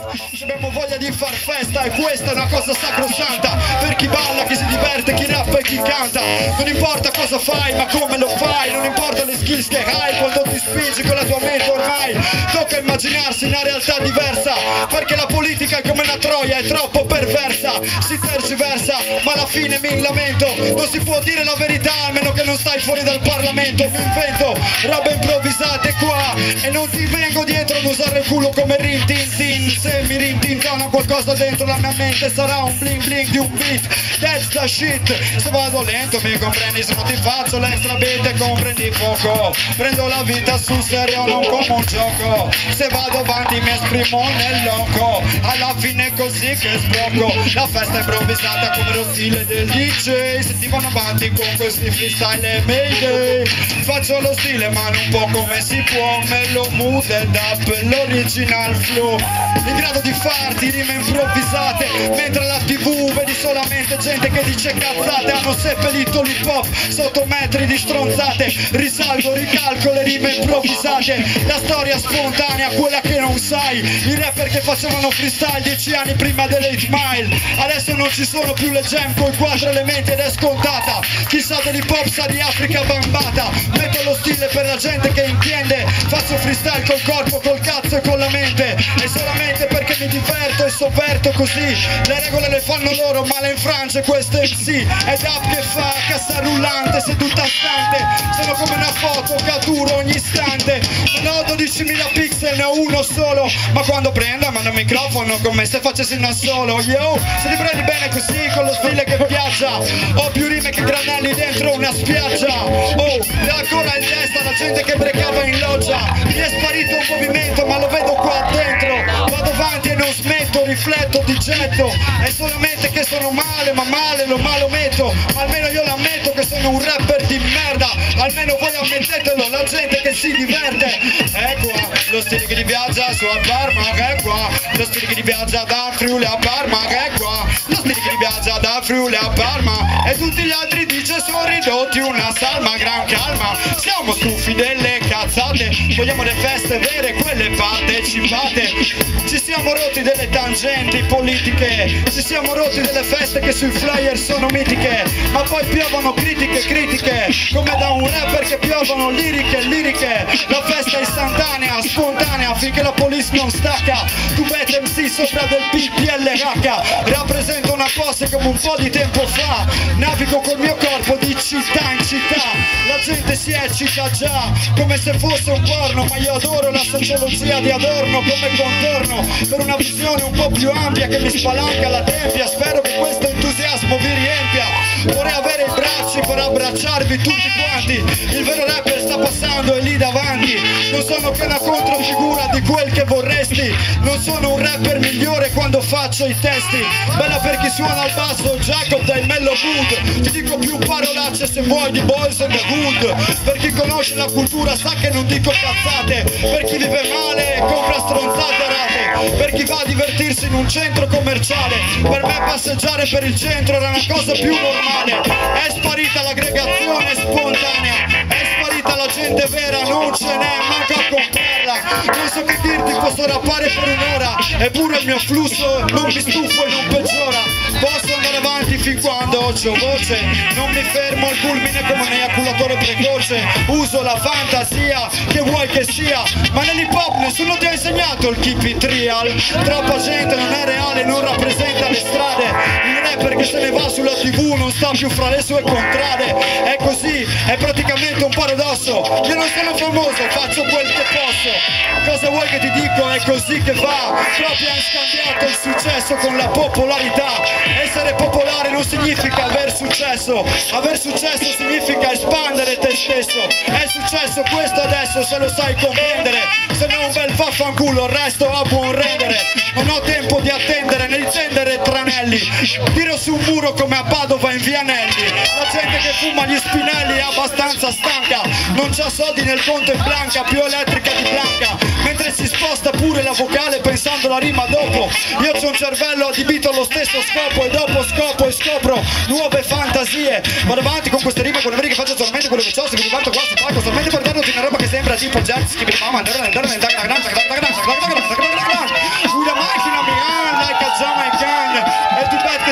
Se abbiamo voglia di far festa e questa è una cosa sacrosanta, per chi balla, chi si diverte, chi rappa e chi canta. Non importa cosa fai ma come lo fai, non importa le skills che hai quando ti spingi con la tua mente ormai. Tocca immaginarsi una realtà diversa, perché la politica è come una troia, è troppo perversa. Si tergiversa ma alla fine mi lamento, non si può dire la verità a meno che non stai fuori dal Parlamento. Mi invento robe improvvisate qua e non ti vengo dietro ad usare il culo come rin tin tin. Se mi rintintona qualcosa dentro la mia mente sarà un bling bling di un beat. That's the shit. Se vado lento mi comprendi, se non ti faccio l'extra beat e comprendi poco. Prendo la vita sul serio non come un gioco, se vado avanti mi esprimo nel loco. Alla fine è così che sblocco la festa improvvisata come lo stile del DJ. Se ti vanno avanti con questi freestyle e mayday, faccio lo stile ma non po' come si può, me lo mooded up, l'original flow, in grado di farti rime improvvisate, mentre alla TV vedi solamente gente che dice cazzate. Hanno seppellito l'hip hop sotto metri di stronzate, risalgo, ricalco le rime improvvisate, la storia spontanea, quella che non sai. I rapper che facevano freestyle 10 anni prima dell'8 Mile, adesso non ci sono più le jam con i 4 elementi ed è scontata. Chissà dell'hip hop sa di Africa bambata, metto lo stile per la gente che intende, faccio freestyle col corpo, col cazzo e con la mente, e solamente perché mi diverto e sovverto così. Le regole le fanno loro ma le infrange questo MC, è dub che fa cassa rullante seduta stante, sono come una foto che duro ogni istante. Non ho 12.000 pixel, ne ho uno solo, ma quando prendo mando il microfono come se facessi un assolo. Yo, se ti prendi bene così con lo stile che piaccia, ho più rime che granelli dentro una spiaggia. Oh, e ancora in testa la gente che brecava in loggia, mi è sparito un movimento ma lo vedo qua dentro. Vado avanti e non smetto, rifletto, ti getto, è solamente che sono male, ma male lo malometto. Almeno io l'ammetto che sono un rapper di merda, almeno voi ammettetelo, la gente che si diverte. È qua lo stile che ti viaggia su a Parma, è qua lo stile che ti viaggia da Friuli a Parma, è qua lo stile che ti viaggia da Friuli a Parma, e tutti gli altri dice sono ridotti una salma. Gran calma, siamo stufi delle cazzate, vogliamo le feste vere, quelle partecipate. Ci siamo rotti delle tangenti politiche, ci siamo rotti delle feste che sui flyer sono mitiche, ma poi piovono critiche come da un rapper che piovono liriche. La festa è istantanea, spontanea, finché la police non stacca. Tu bet MC sopra del PPLH, rappresento una cosa come un po' di tempo fa, navigo col mio corpo di città in città, la gente si eccita già come se fosse un porno, ma io adoro la sociologia di Adorno come contorno per una visione un po' più ampia che mi spalanca la tempia. Spero che questo entusiasmo vi riempia, vorrei avere i bracci per abbracciarvi tutti quanti. Il vero rapper sta passando, è lì davanti, non sono che una controfigura di quel che vorresti, non sono un rapper migliore quando faccio i testi. Bella per chi suona al basso, Jacob dai Mellow Mood, ti dico più parolacce se vuoi di Boys and the Hood. Per chi conosce la cultura sa che non dico cazzate, per chi vive male compra stronzate rate, per chi va a divertirsi in un centro commerciale, per me passeggiare per il centro era una cosa più normale. È sparita l'aggregazione spontanea, è sparita la gente vera, non ce n'è, manca a comprarla. Non so che dirti, posso rappare per un'ora, eppure il mio flusso non mi stufo e non peggiora. Posso andare avanti fin quando c'ho voce, non mi fermo al culmine come un eiaculatore precoce. Uso la fantasia che vuoi che sia, ma nell'hip hop nessuno ti ha insegnato il keep it real. Troppa gente non è reale, non rappresenta le strade. Il rapper che se ne va sulla TV non sta più fra le sue contrade. È così, è praticamente un paradosso. Io non sono famoso, faccio quel che posso. Cosa vuoi che ti dico? È così che va. Proprio hai scambiato il successo con la popolarità. Essere popolare non significa aver successo, aver successo significa espandere te stesso. È successo questo adesso, se lo sai comprendere, se no un bel vaffanculo, il resto a buon rendere. Non ho tempo di attendere né di tendere tranelli, tiro su un muro come a Padova in Vianelli. La gente che fuma gli spinelli è abbastanza stanca, non c'ha soldi nel conto in blanca, più elettrica di Blanca, mentre si sposta pure la vocale pensando la rima dopo. Io c'ho un cervello adibito allo stesso scopo, e dopo scopo e scopro nuove fantasie. Vado avanti con queste rime, con le vere che faccio solamente quello che so, se mi riparto qua si fa solamente per darti una roba che sembra tipo jet ski, una macchina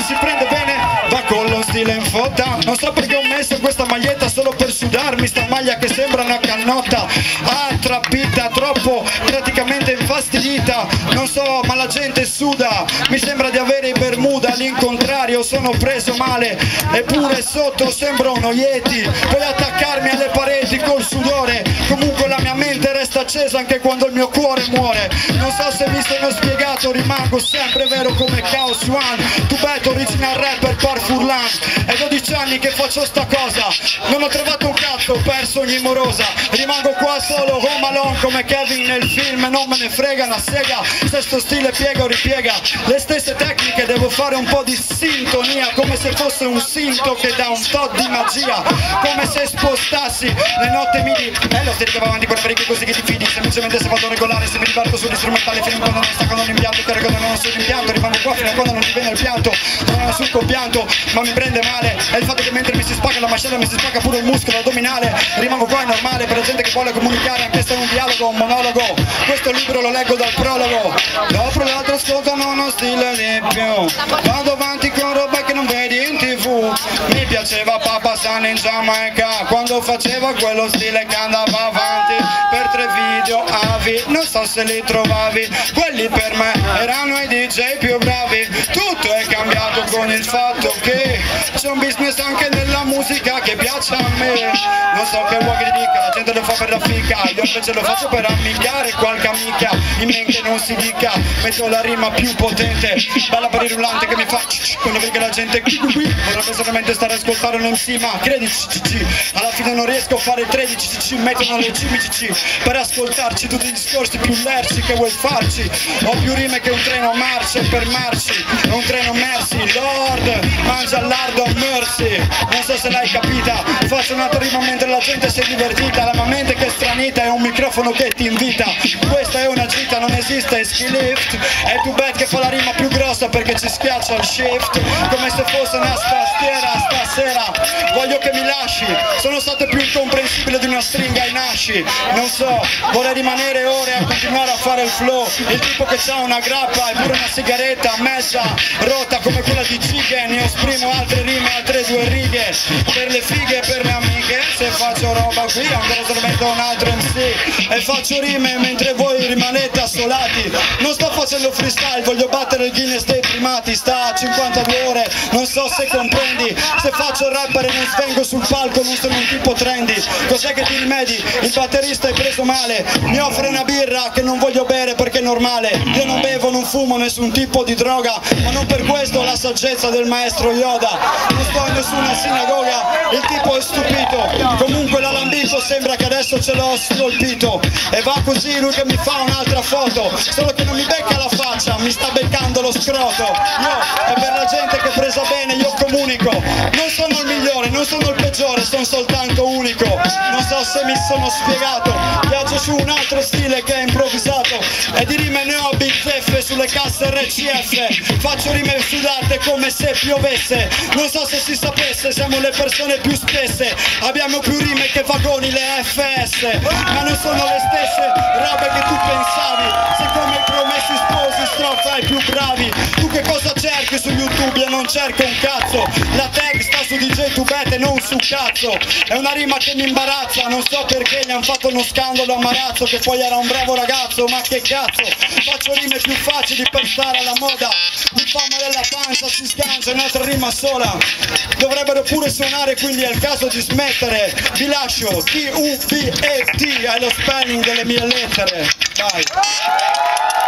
si prende bene va con lo stile in fotta. Non so perché ho messo questa maglietta solo per sudarmi sta maglia che sembra una cannotta. Attrappita, troppo praticamente infastidita. Non so ma la gente suda, mi sembra di avere i Bermuda. All'incontrario sono preso male, eppure sotto sembro uno Yeti. Puoi attaccarmi alle pareti col sudore, comunque la mia mente resta accesa anche quando il mio cuore muore. Non so se mi sono spiegato, rimango sempre vero come Chaos One. Tu bet original rapper par Furlan. È 12 anni che faccio sta cosa, non ho trovato un cazzo, ho perso ogni morosa. Rimango qua solo home alone come Kevin nel film, non me ne frega una sega. Se sto stile piega o ripiega le stesse tecniche, devo fare un po' di sintonia, come se fosse un sinto che dà un tot di magia, come se spostassi le note midi. Bello se va avanti con le orecchie così che ti fidi, semplicemente se vado regolare, se mi diverto sugli strumentali fino a quando non staccano l'impianto, che regolano non sull'impianto. Rimango qua fino a quando non mi viene il pianto, non ho nessun compianto, ma mi prende male è il fatto che mentre mi si spacca la mascella mi si spacca pure il muscolo addominale. Rimango qua, è normale per la gente che vuole comunicare, anche se è un dialogo, un monologo. Questo libro lo leggo dal prologo, dopo l'altro ascoltano uno stile di più. Vado avanti con roba che non vedi in TV. Mi piaceva Papa San in Giamaica, quando faceva quello stile che andava avanti per 3 video avi, non so se li trovavi, quelli per me erano i DJ più bravi. Tutto è cambiato con il fatto che c'è un business anche nella musica che piace a me. Non so che vuoi che ti dica, la gente lo fa per la fica, io invece lo faccio per ammiccare qualche amica. In mente non si dica, metto la rima più potente, bella per il rullante che mi fa quando vedi che la gente vorrebbe solamente stare a ascoltare un MC, ma credici alla fine non riesco a fare 13 ci mettono le CMCC per ascoltarci tutti i discorsi più lerci che vuoi farci. Ho più rime che un treno marcia per marci, è un treno merci, Lord mangia lardo mercy. Non so se l'hai capita, faccio un'altra rima mentre la gente si è divertita, la mia mente che è stranita è un microfono che ti invita. Questa è una gita, non esiste ski lift, è tu bet che fa la rima più grossa perché ci schiaccia il shift, come se fosse una tastiera. Stasera voglio che mi lasci, sono stato più incomprensibile di una stringa in asci. Non so, vorrei rimanere ore a continuare a fare il flow, il tipo che c'ha una grappa e pure una sigaretta mezza rotta come quella di Giga. Ne esprimo altre rime, altre 2 righe per le fighe e per le amiche. Se faccio roba qui ancora se lo metto un altro MC e faccio rime mentre voi rimanete assolati. Non sto facendo freestyle, voglio battere il Guinness dei primati, sta a 52 ore, non so se comprendi. Se faccio rapper e non svengo sul palco non sono un tipo trendy. Cos'è che ti rimedi? Il batterista è preso male, mi offre una birra che non voglio bere perché è normale. Io non bevo, non fumo nessun tipo di droga, ma non per questo ho la saggezza del maestro Yoda. Non sto in nessuna sinagoga, il tipo è stupito, comunque l'alambito sembra che adesso ce l'ho scolpito. E va così lui che mi fa un'altra foto, solo che non mi becca la faccia, mi sta beccando lo scroto. Io è per la gente che presa bene io comunico, non sono il migliore, non sono il peggiore, sono soltanto unico. Non so se mi sono spiegato, viaggio su un altro stile che è improvvisato e di rime ne ho bizzeffe sulle casse RCF. Faccio rime sudate come se piovesse, non so se si sapesse, siamo le persone più spesse, abbiamo più rime che vagoni le FS, ma non sono le stesse robe che tu pensavi. Se come i promessi sposi strofa ai più bravi, tu che cosa cerchi su YouTube? Io non cerco un cazzo, la tag sta su DJ Tubete non su cazzo. È una rima che mi imbarazza, non so perché gli hanno fatto uno scandalo a Marazzo che poi era un bravo ragazzo, ma che cazzo. Faccio rime più facili per stare alla moda, mi fa male la pancia, si sgancia un'altra rima sola. Dovrebbero pure suonare, quindi è il caso di smettere. Vi lascio T-U-B-E-T, è lo spelling delle mie lettere. Dai.